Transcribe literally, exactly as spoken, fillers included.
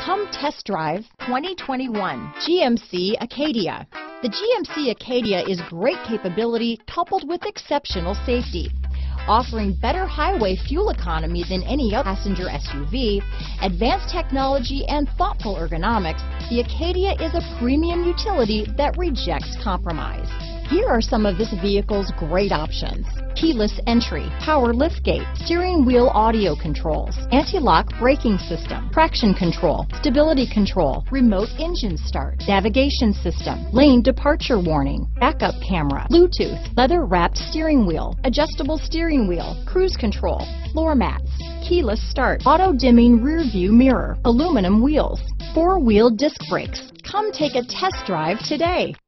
Come test drive twenty twenty-one G M C Acadia. The G M C Acadia is great capability coupled with exceptional safety. Offering better highway fuel economy than any other passenger S U V, advanced technology and thoughtful ergonomics, the Acadia is a premium utility that rejects compromise. Here are some of this vehicle's great options: keyless entry, power liftgate, steering wheel audio controls, anti-lock braking system, traction control, stability control, remote engine start, navigation system, lane departure warning, backup camera, Bluetooth, leather-wrapped steering wheel, adjustable steering wheel, cruise control, floor mats, keyless start, auto-dimming rear view mirror, aluminum wheels, four-wheel disc brakes. Come take a test drive today.